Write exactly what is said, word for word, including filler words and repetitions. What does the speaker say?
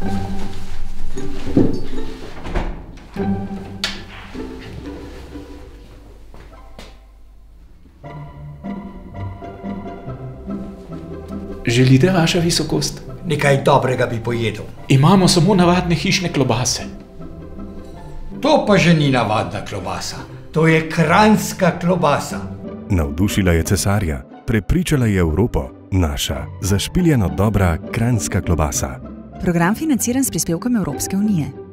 Želite, vaša visokost? Nekaj dobrega bi pojedel. Imamo samo navadne hišne klobase. To pa že ni navadna klobasa. To je kranjska klobasa. Navdušila je cesarja, prepričala je Evropo. Naša zašpiljeno dobra kranjska klobasa. Program financiran s prispevkom Evropske unije.